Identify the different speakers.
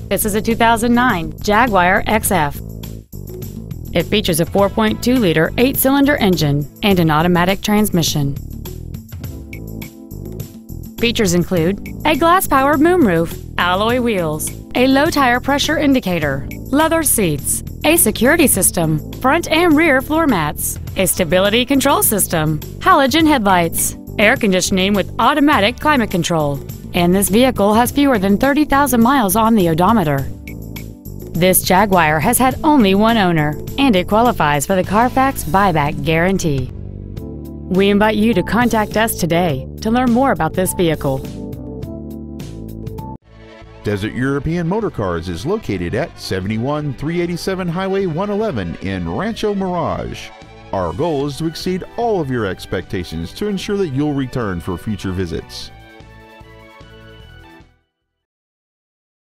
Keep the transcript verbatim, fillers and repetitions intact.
Speaker 1: This is a two thousand nine Jaguar X F. It features a four point two liter eight-cylinder engine and an automatic transmission. Features include a glass-powered moonroof, alloy wheels, a low-tire pressure indicator, leather seats, a security system, front and rear floor mats, a stability control system, halogen headlights, air conditioning with automatic climate control, and this vehicle has fewer than thirty thousand miles on the odometer. This Jaguar has had only one owner, and it qualifies for the Carfax buyback guarantee. We invite you to contact us today to learn more about this vehicle.
Speaker 2: Desert European Motor Cars is located at seventy-one three eighty-seven Highway one eleven in Rancho Mirage. Our goal is to exceed all of your expectations to ensure that you'll return for future visits.